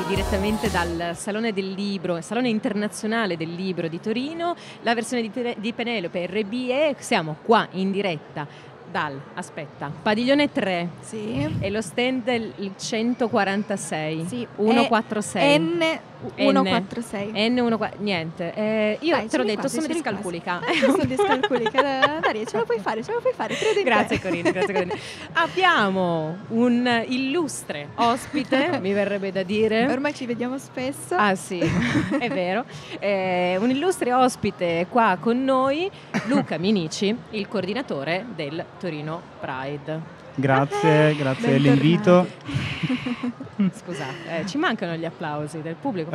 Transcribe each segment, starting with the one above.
direttamente dal Salone del Libro, Salone Internazionale del Libro di Torino, la versione di Penelope RBE. Siamo qua in diretta dal, Padiglione 3. Sì. E lo stand il 146. Sì. 146. N146. Niente. Io te l'ho detto, sono discalculica. Sono discalculica. Daria, ce lo puoi fare, credo in Grazie te. Corinne, grazie Corinne. Abbiamo un illustre ospite, mi verrebbe da dire. Ormai ci vediamo spesso. Ah sì, è vero. Un illustre ospite qua con noi, Luca Minici, il coordinatore del Torino Pride. Grazie dell'invito. Scusate, ci mancano gli applausi del pubblico.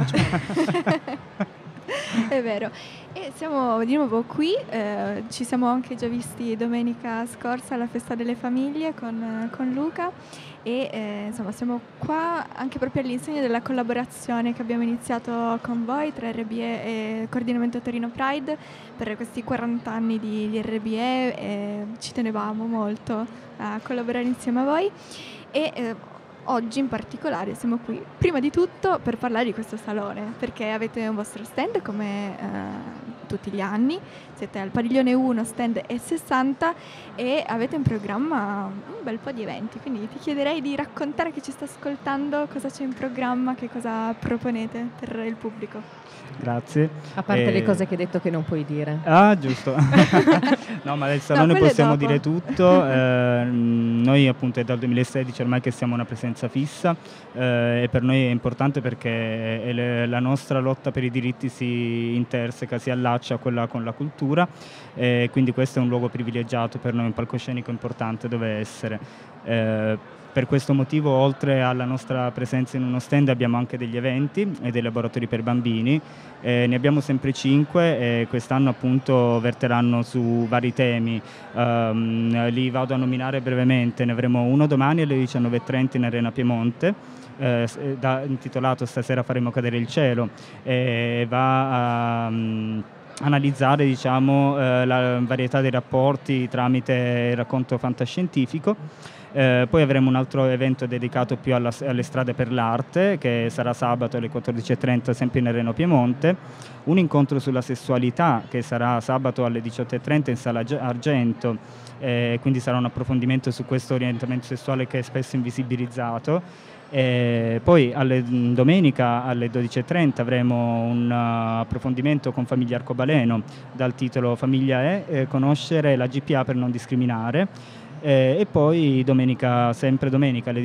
È vero. E siamo di nuovo qui, ci siamo anche già visti domenica scorsa alla Festa delle Famiglie con Luca e insomma siamo qua anche proprio all'insegna della collaborazione che abbiamo iniziato con voi tra RBE e Coordinamento Torino Pride per questi 40 anni di RBE e ci tenevamo molto a collaborare insieme a voi e oggi in particolare siamo qui prima di tutto per parlare di questo salone perché avete un vostro stand come tutti gli anni, siete al Padiglione 1 stand E60 e avete in programma un bel po' di eventi, quindi ti chiederei di raccontare a chi ci sta ascoltando cosa c'è in programma, che cosa proponete per il pubblico. Grazie. A parte le cose che hai detto che non puoi dire. Ah, giusto. No, ma del salone possiamo dire tutto. Noi appunto è dal 2016 ormai che siamo una presenza fissa e per noi è importante perché la nostra lotta per i diritti si interseca, si allaccia a quella con la cultura e quindi questo è un luogo privilegiato per noi, un palcoscenico importante dove essere. Per questo motivo, oltre alla nostra presenza in uno stand, abbiamo anche degli eventi e dei laboratori per bambini. Ne abbiamo sempre 5 e quest'anno appunto verteranno su vari temi. Li vado a nominare brevemente. Ne avremo uno domani alle 19:30 in Arena Piemonte. Intitolato Stasera faremo cadere il cielo. Va a analizzare la varietà dei rapporti tramite il racconto fantascientifico. Poi avremo un altro evento dedicato più alle strade per l'arte che sarà sabato alle 14:30 sempre in Arena Piemonte, un incontro sulla sessualità che sarà sabato alle 18:30 in Sala Argento, quindi sarà un approfondimento su questo orientamento sessuale che è spesso invisibilizzato. Poi domenica alle 12:30 avremo un approfondimento con Famiglia Arcobaleno dal titolo Famiglia è conoscere la GPA per non discriminare. E poi sempre domenica alle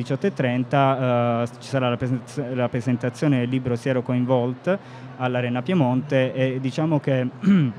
18:30 ci sarà la presentazione del libro Siero Coinvolt all'Arena Piemonte e diciamo che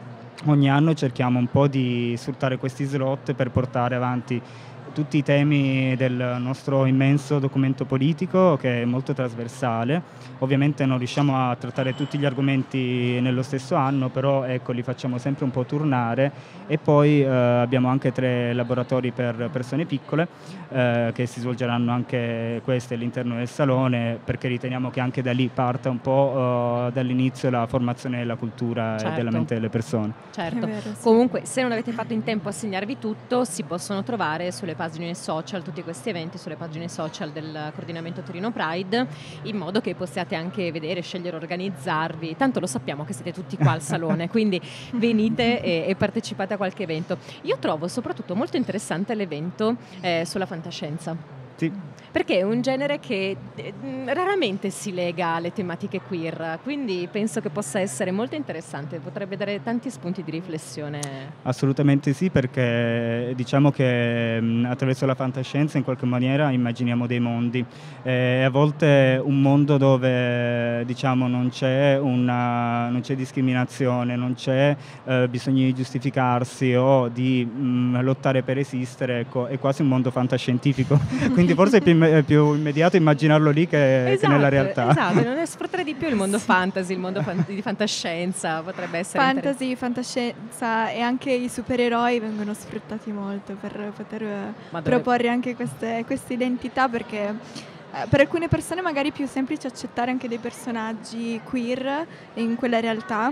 ogni anno cerchiamo un po' di sfruttare questi slot per portare avanti tutti i temi del nostro immenso documento politico che è molto trasversale. Ovviamente non riusciamo a trattare tutti gli argomenti nello stesso anno, però ecco, li facciamo sempre un po' turnare e poi abbiamo anche 3 laboratori per persone piccole che si svolgeranno anche questi all'interno del salone perché riteniamo che anche da lì parta un po' dall'inizio la formazione della cultura e della mente delle persone. Certo, vero, sì. Comunque se non avete fatto in tempo a segnarvi tutto si possono trovare sulle pagine social, tutti questi eventi sulle pagine social del Coordinamento Torino Pride, in modo che possiate anche vedere, scegliere, organizzarvi. Tanto lo sappiamo che siete tutti qua al salone, quindi venite e partecipate a qualche evento. Io trovo soprattutto molto interessante l'evento sulla fantascienza. Sì. Perché è un genere che raramente si lega alle tematiche queer, quindi penso che possa essere molto interessante, potrebbe dare tanti spunti di riflessione. Assolutamente sì, perché diciamo che attraverso la fantascienza in qualche maniera immaginiamo dei mondi. A volte un mondo dove diciamo non c'è discriminazione, non c'è bisogno di giustificarsi o di lottare per esistere, ecco, è quasi un mondo fantascientifico. Quindi forse è più immediato immaginarlo lì che nella realtà. Esatto, non è sfruttare di più il mondo fantasy, il mondo di fantascienza, potrebbe essere fantascienza e anche i supereroi vengono sfruttati molto per poter proporre anche queste identità perché per alcune persone magari è più semplice accettare anche dei personaggi queer in quella realtà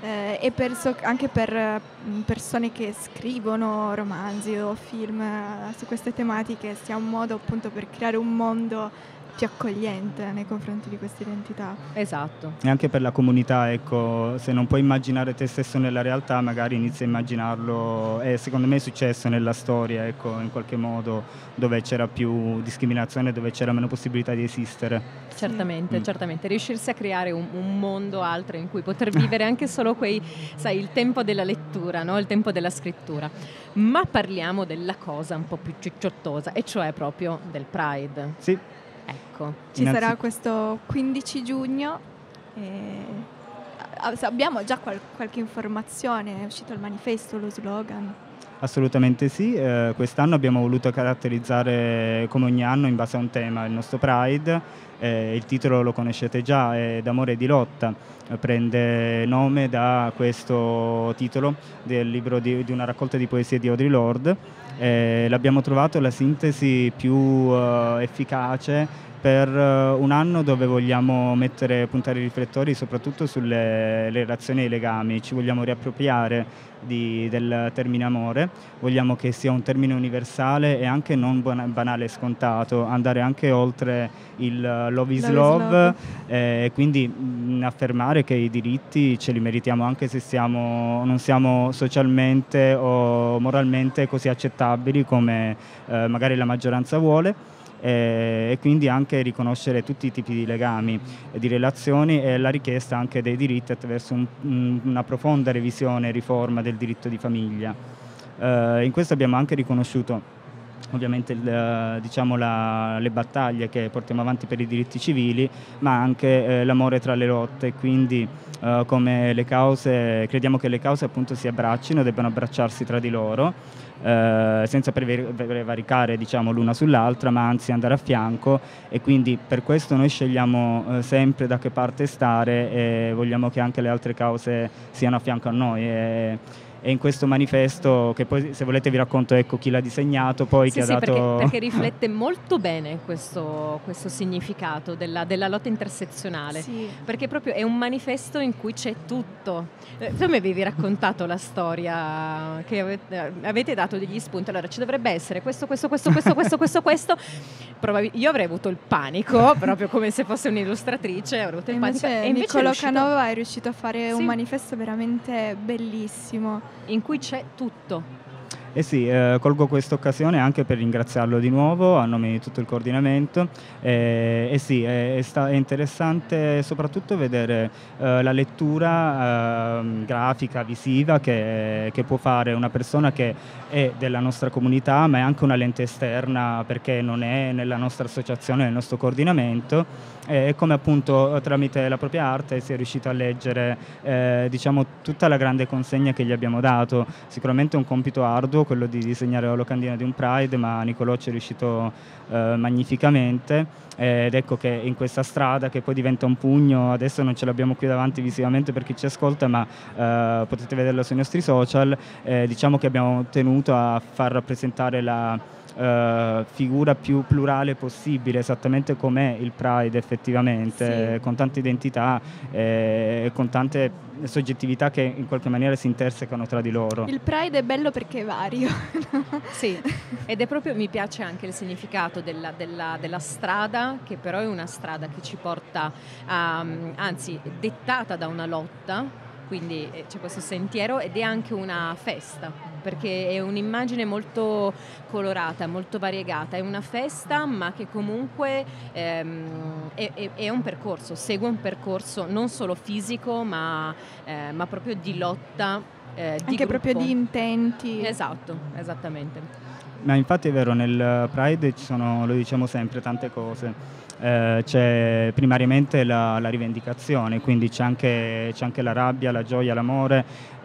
e anche per persone che scrivono romanzi o film su queste tematiche sia un modo appunto per creare un mondo più accogliente nei confronti di questa identità. Esatto. E anche per la comunità, ecco, se non puoi immaginare te stesso nella realtà, magari inizi a immaginarlo, e secondo me è successo nella storia, ecco, in qualche modo, dove c'era più discriminazione, dove c'era meno possibilità di esistere. Certamente, certamente, riuscirsi a creare un mondo altro in cui poter vivere anche solo il tempo della lettura, no? Il tempo della scrittura. Ma parliamo della cosa un po' più cicciottosa, e cioè proprio del Pride. Sì. Ecco. Ci sarà questo 15 giugno. Abbiamo già qualche informazione, è uscito il manifesto, lo slogan? Assolutamente sì, quest'anno abbiamo voluto caratterizzare come ogni anno in base a un tema il nostro Pride, il titolo lo conoscete già, è D'amore e di lotta, prende nome da questo titolo del libro di una raccolta di poesie di Audre Lorde. L'abbiamo trovato la sintesi più efficace per un anno dove vogliamo puntare i riflettori soprattutto sulle relazioni e i legami. Ci vogliamo riappropriare del termine amore, vogliamo che sia un termine universale e anche non banale e scontato, andare anche oltre il love is love, e quindi affermare che i diritti ce li meritiamo anche se non siamo socialmente o moralmente così accettabili come magari la maggioranza vuole. E quindi anche riconoscere tutti i tipi di legami e di relazioni, e la richiesta anche dei diritti attraverso una profonda revisione e riforma del diritto di famiglia. In questo abbiamo anche riconosciuto ovviamente le battaglie che portiamo avanti per i diritti civili, ma anche l'amore tra le lotte, quindi come le cause, crediamo che le cause appunto si abbraccino, debbano abbracciarsi tra di loro, senza prevaricare l'una sull'altra, ma anzi andare a fianco, e quindi per questo noi scegliamo sempre da che parte stare e vogliamo che anche le altre cause siano a fianco a noi. E in questo manifesto, che poi se volete vi racconto chi l'ha disegnato, poi sì, che ha dato... perché riflette molto bene questo significato della lotta intersezionale, sì. Perché proprio è un manifesto in cui c'è tutto. Tu mi avevi raccontato la storia, che avete dato degli spunti, allora ci dovrebbe essere questo. Io avrei avuto il panico, proprio come se fosse un'illustratrice, avrei avuto il panico. E invece Niccolò Canova è riuscito a fare un manifesto veramente bellissimo, in cui c'è tutto. Sì, colgo questa occasione anche per ringraziarlo di nuovo a nome di tutto il coordinamento. Sì, è interessante soprattutto vedere la lettura grafica, visiva che può fare una persona che è della nostra comunità, ma è anche una lente esterna perché non è nella nostra associazione, nel nostro coordinamento, e come appunto tramite la propria arte si è riuscito a leggere tutta la grande consegna che gli abbiamo dato. Sicuramente è un compito arduo quello di disegnare la locandina di un Pride, ma Niccolò ci è riuscito magnificamente, ed ecco che in questa strada, che poi diventa un pugno, adesso non ce l'abbiamo qui davanti visivamente per chi ci ascolta, ma potete vederlo sui nostri social, diciamo che abbiamo tenuto a far rappresentare la figura più plurale possibile, esattamente com'è il Pride effettivamente, sì. Con tante identità e con tante soggettività che in qualche maniera si intersecano tra di loro. Il Pride è bello perché è vario. Sì, ed è proprio, mi piace anche il significato della strada, che però è una strada che ci porta anzi dettata da una lotta, quindi c'è questo sentiero, ed è anche una festa, perché è un'immagine molto colorata, molto variegata, è una festa ma che comunque è un percorso, segue un percorso non solo fisico ma proprio di lotta, di anche gruppo. Proprio di intenti. Esatto, esattamente. Ma infatti è vero, nel Pride ci sono, lo diciamo sempre, tante cose. C'è primariamente la rivendicazione, quindi c'è anche la rabbia, la gioia, l'amore,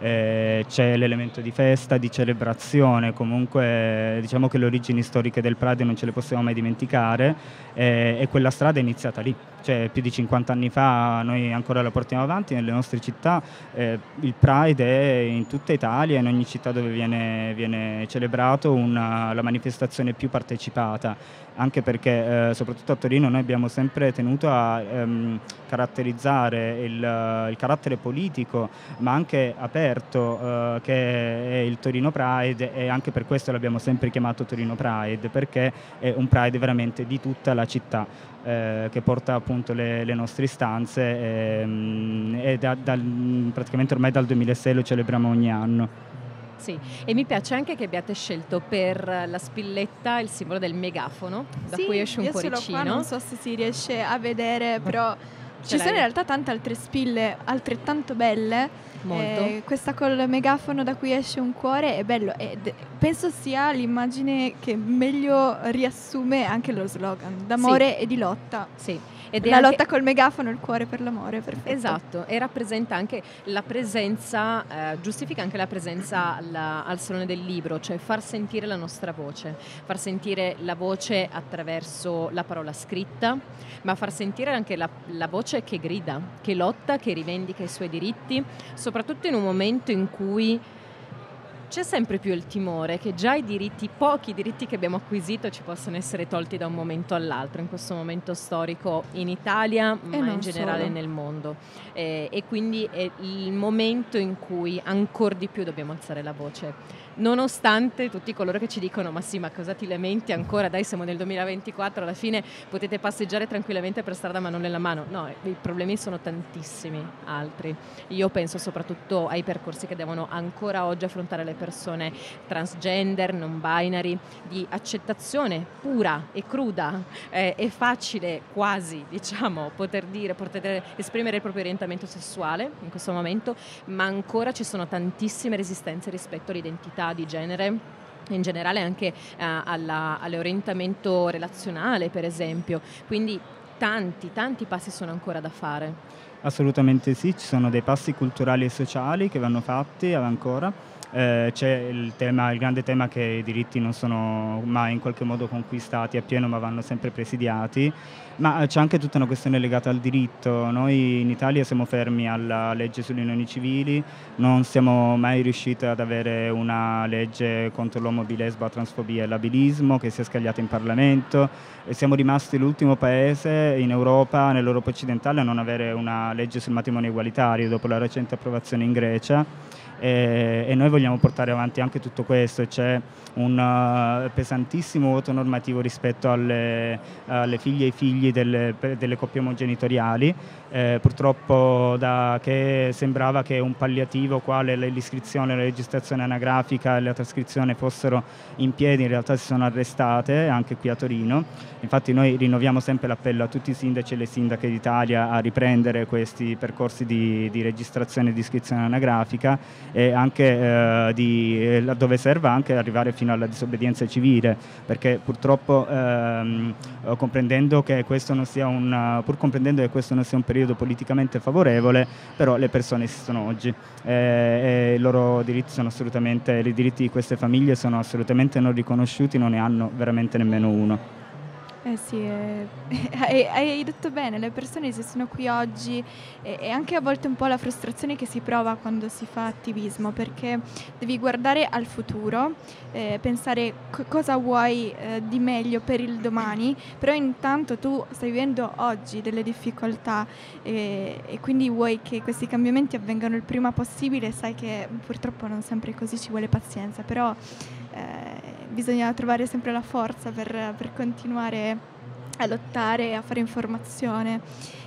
c'è l'elemento di festa, di celebrazione. Comunque diciamo che le origini storiche del Pride non ce le possiamo mai dimenticare, e quella strada è iniziata lì, cioè più di 50 anni fa. Noi ancora la portiamo avanti nelle nostre città. Il Pride è in tutta Italia, in ogni città dove viene celebrato la manifestazione più partecipata, anche perché soprattutto a Torino noi abbiamo sempre tenuto a caratterizzare il carattere politico ma anche aperto che è il Torino Pride, e anche per questo l'abbiamo sempre chiamato Torino Pride, perché è un Pride veramente di tutta la città, che porta appunto le nostre istanze, e praticamente ormai dal 2006 lo celebriamo ogni anno. Sì, e mi piace anche che abbiate scelto per la spilletta il simbolo del megafono, da cui esce un cuoricino. Io qua non so se si riesce a vedere, però ci sono in realtà tante altre spille altrettanto belle. Molto. Questa col megafono da cui esce un cuore è bello, e penso sia l'immagine che meglio riassume anche lo slogan d'amore e di lotta. Sì. Ed la lotta col megafono, il cuore per l'amore, perfetto. Esatto, e rappresenta anche la presenza, giustifica anche la presenza al Salone del Libro, cioè far sentire la nostra voce, far sentire la voce attraverso la parola scritta, ma far sentire anche la voce che grida, che lotta, che rivendica i suoi diritti, soprattutto in un momento in cui c'è sempre più il timore che già i diritti, pochi diritti che abbiamo acquisito, ci possano essere tolti da un momento all'altro, in questo momento storico in Italia, ma in generale solo nel mondo. E quindi è il momento in cui ancora di più dobbiamo alzare la voce. Nonostante tutti coloro che ci dicono ma sì, ma cosa ti lamenti ancora, dai, siamo nel 2024, alla fine potete passeggiare tranquillamente per strada ma non nella mano. No, i problemi sono tantissimi altri. Io penso soprattutto ai percorsi che devono ancora oggi affrontare le persone transgender, non binary, di accettazione pura e cruda. È facile quasi, diciamo, poter esprimere il proprio orientamento sessuale in questo momento, ma ancora ci sono tantissime resistenze rispetto all'identità di genere, in generale anche all'orientamento relazionale, per esempio. Quindi tanti passi sono ancora da fare. Assolutamente sì, ci sono dei passi culturali e sociali che vanno fatti ancora. C'è il grande tema che i diritti non sono mai in qualche modo conquistati appieno, ma vanno sempre presidiati, ma c'è anche tutta una questione legata al diritto. Noi in Italia siamo fermi alla legge sulle unioni civili, non siamo mai riusciti ad avere una legge contro l'omobi, lesbo, transfobia e l'abilismo che sia scagliata in Parlamento, e siamo rimasti l'ultimo paese in Europa, nell'Europa occidentale, a non avere una legge sul matrimonio egualitario dopo la recente approvazione in Grecia. E noi vogliamo portare avanti anche tutto questo. C'è un pesantissimo vuoto normativo rispetto alle figlie e ai figli delle coppie omogenitoriali, purtroppo che sembrava che un palliativo quale l'iscrizione, la registrazione anagrafica e la trascrizione fossero in piedi, in realtà si sono arrestate anche qui a Torino. Infatti noi rinnoviamo sempre l'appello a tutti i sindaci e le sindache d'Italia a riprendere questi percorsi di registrazione e di iscrizione anagrafica, e anche laddove serva anche arrivare fino alla disobbedienza civile, perché purtroppo comprendendo che questo non sia un periodo politicamente favorevole, però le persone esistono oggi e i loro diritti i diritti di queste famiglie sono assolutamente non riconosciuti, non ne hanno veramente nemmeno uno. Sì, hai detto bene, le persone esistono qui oggi, e anche a volte un po' la frustrazione che si prova quando si fa attivismo, perché devi guardare al futuro, pensare cosa vuoi di meglio per il domani, però intanto tu stai vivendo oggi delle difficoltà, e quindi vuoi che questi cambiamenti avvengano il prima possibile. Sai che purtroppo non sempre è così, ci vuole pazienza, però bisogna trovare sempre la forza per continuare a lottare e a fare informazione.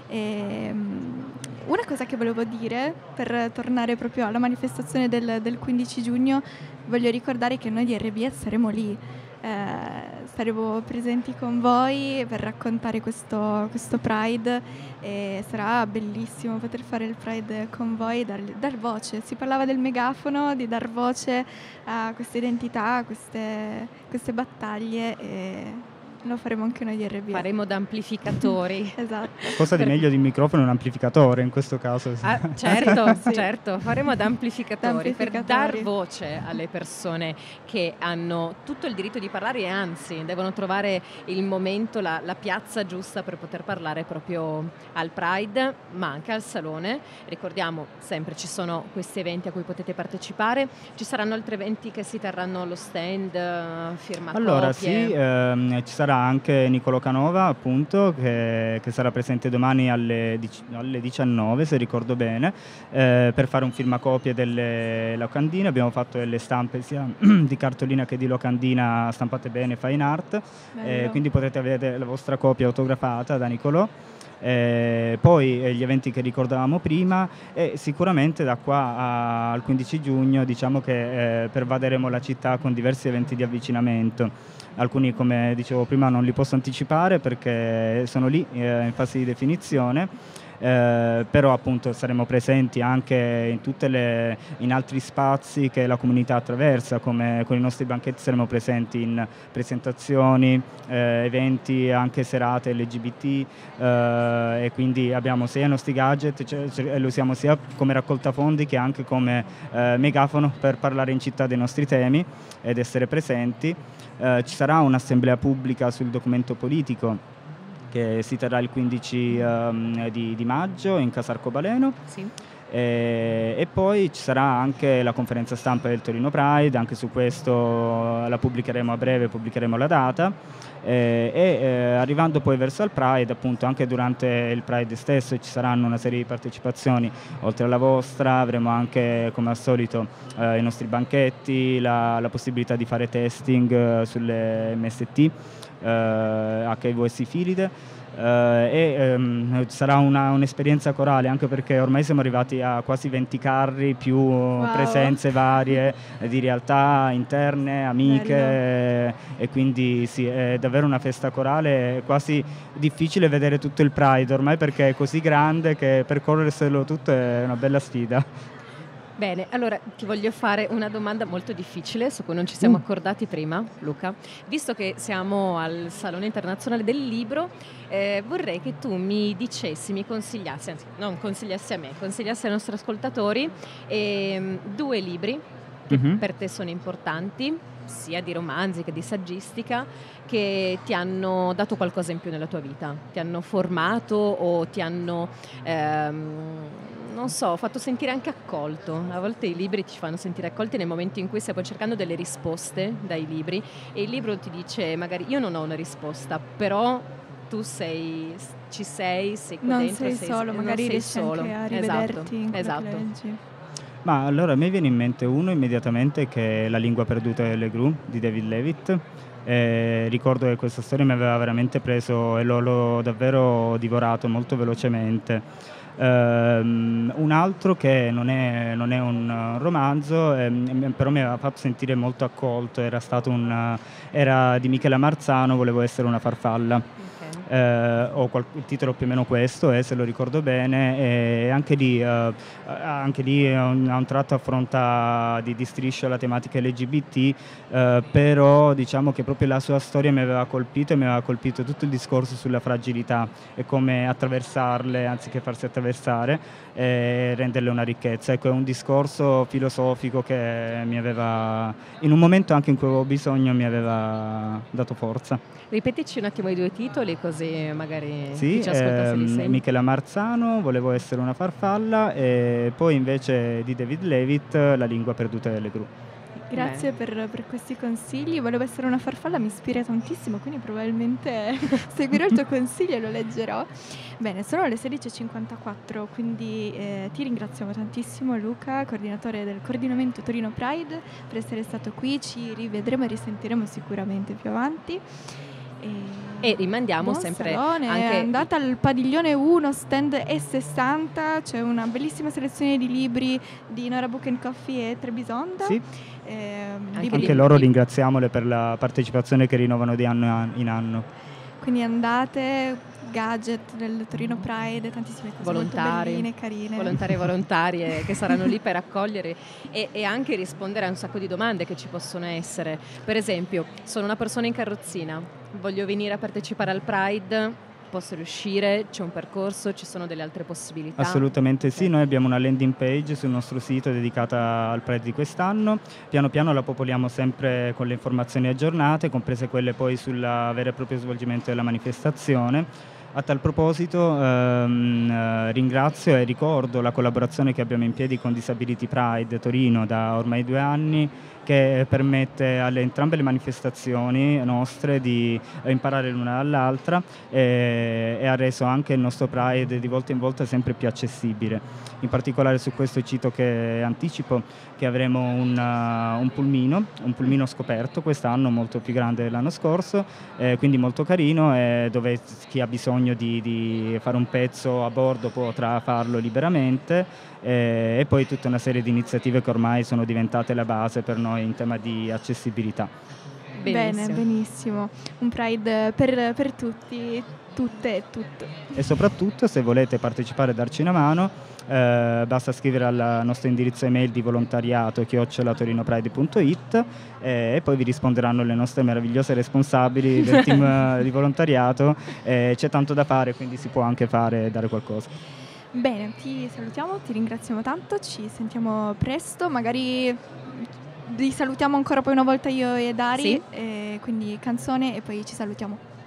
Una cosa che volevo dire, per tornare proprio alla manifestazione del 15 giugno, voglio ricordare che noi di RBS saremo lì, saremo presenti con voi per raccontare questo Pride, e sarà bellissimo poter fare il Pride con voi, dar voce. Si parlava del megafono, di dar voce a queste identità, a queste battaglie, e lo faremo anche noi di RBS. Faremo da amplificatori. Esatto. Cosa di meglio di un microfono e un amplificatore in questo caso? Sì. Certo, sì. Certo, faremo da amplificatori per dar voce alle persone che hanno tutto il diritto di parlare, e anzi devono trovare il momento, la piazza giusta per poter parlare proprio al Pride, ma anche al Salone. Ricordiamo sempre, ci sono questi eventi a cui potete partecipare, ci saranno altri eventi che si terranno allo stand, firma allora copie. Sì, ci sarà sarà anche Niccolò Canova, appunto, che sarà presente domani alle 19, se ricordo bene, per fare un firmacopie delle locandine. Abbiamo fatto delle stampe sia di cartolina che di locandina stampate bene, fine art, quindi potrete avere la vostra copia autografata da Niccolò. Poi gli eventi che ricordavamo prima, e sicuramente da qua al 15 giugno diciamo che pervaderemo la città con diversi eventi di avvicinamento. Alcuni, come dicevo prima, non li posso anticipare perché sono lì in fase di definizione. Però appunto saremo presenti anche in altri spazi che la comunità attraversa, come con i nostri banchetti saremo presenti in presentazioni, eventi, anche serate LGBT, e quindi abbiamo sia i nostri gadget, lo usiamo sia come raccolta fondi che anche come megafono per parlare in città dei nostri temi ed essere presenti. Ci sarà un'assemblea pubblica sul documento politico che si terrà il 15 di maggio in Casa Arcobaleno. Sì. E poi ci sarà anche la conferenza stampa del Torino Pride, anche su questo la pubblicheremo a breve, pubblicheremo la data, arrivando poi verso il Pride, appunto anche durante il Pride stesso ci saranno una serie di partecipazioni, oltre alla vostra avremo anche come al solito i nostri banchetti, la possibilità di fare testing sulle MST, HIV e sifilide, sarà un'esperienza corale, anche perché ormai siamo arrivati a quasi 20 carri più presenze varie di realtà interne, amiche, e quindi sì, è davvero una festa corale. È quasi difficile vedere tutto il Pride ormai perché è così grande che percorrerselo tutto è una bella sfida. Bene, allora ti voglio fare una domanda molto difficile su cui non ci siamo accordati prima, Luca. Visto che siamo al Salone Internazionale del Libro, vorrei che tu mi dicessi, mi consigliassi, anzi non consigliassi a me, consigliassi ai nostri ascoltatori 2 libri che per te sono importanti, sia di romanzi che di saggistica, che ti hanno dato qualcosa in più nella tua vita, ti hanno formato o ti hanno, non so, fatto sentire anche accolto. A volte i libri ti fanno sentire accolti nel momento in cui stai cercando delle risposte dai libri e il libro ti dice magari io non ho una risposta, però tu ci sei qua non dentro, sei solo, magari riesci anche a rivederti in quello che leggi. Ma allora a me viene in mente uno immediatamente, che è La lingua perduta delle gru di David Levitt. Ricordo che questa storia mi aveva veramente preso e l'ho davvero divorato molto velocemente. Un altro che non è un romanzo, però mi aveva fatto sentire molto accolto, era di Michela Marzano, Volevo essere una farfalla. Il titolo più o meno questo, se lo ricordo bene, e anche lì a un tratto affronta di striscio la tematica LGBT, però diciamo che proprio la sua storia mi aveva colpito, e mi aveva colpito tutto il discorso sulla fragilità e come attraversarle anziché farsi attraversare e renderle una ricchezza. Ecco, è un discorso filosofico che mi aveva, in un momento anche in cui avevo bisogno, mi aveva dato forza. Ripetici un attimo i 2 titoli così magari chi ci ascolta se li sente. Michela Marzano, Volevo essere una farfalla, e poi invece di David Levitt, La lingua perduta delle gru. Grazie per questi consigli. Volevo essere una farfalla, mi ispira tantissimo, quindi probabilmente seguirò il tuo consiglio e lo leggerò. Bene, sono le 16:54, quindi ti ringraziamo tantissimo, Luca, coordinatore del coordinamento Torino Pride, per essere stato qui. Ci rivedremo e risentiremo sicuramente più avanti. E rimandiamo sempre salone. Anche andate al padiglione 1 stand E60, c'è una bellissima selezione di libri di Nora Book & Coffee e Trebisonda. Sì. Anche loro ringraziamole per la partecipazione che rinnovano di anno in anno. Quindi andate, gadget del Torino Pride, tantissime cose volontari, molto belline, carine. Volontari e volontarie che saranno lì per accogliere e anche rispondere a un sacco di domande che ci possono essere. Per esempio, sono una persona in carrozzina, voglio venire a partecipare al Pride, posso riuscire? C'è un percorso? Ci sono delle altre possibilità? Assolutamente sì, noi abbiamo una landing page sul nostro sito dedicata al Pride di quest'anno. Piano piano la popoliamo sempre con le informazioni aggiornate, comprese quelle poi sul vero e proprio svolgimento della manifestazione. A tal proposito ringrazio e ricordo la collaborazione che abbiamo in piedi con Disability Pride Torino da ormai 2 anni, che permette alle entrambe le manifestazioni nostre di imparare l'una dall'altra e ha reso anche il nostro Pride di volta in volta sempre più accessibile. In particolare su questo cito che anticipo che avremo un pulmino scoperto quest'anno, molto più grande dell'anno scorso, quindi molto carino, dove chi ha bisogno di fare un pezzo a bordo potrà farlo liberamente, e poi tutta una serie di iniziative che ormai sono diventate la base per noi in tema di accessibilità. Bene, benissimo. Un Pride per tutti, tutte e tutto. E soprattutto, se volete partecipare e darci una mano, basta scrivere al nostro indirizzo email di volontariato@torinopride.it e poi vi risponderanno le nostre meravigliose responsabili del team di volontariato. C'è tanto da fare, quindi si può anche dare qualcosa. Bene, ti salutiamo, ti ringraziamo tanto, ci sentiamo presto, magari li salutiamo ancora poi una volta io e Dari, sì. Quindi canzone e poi ci salutiamo.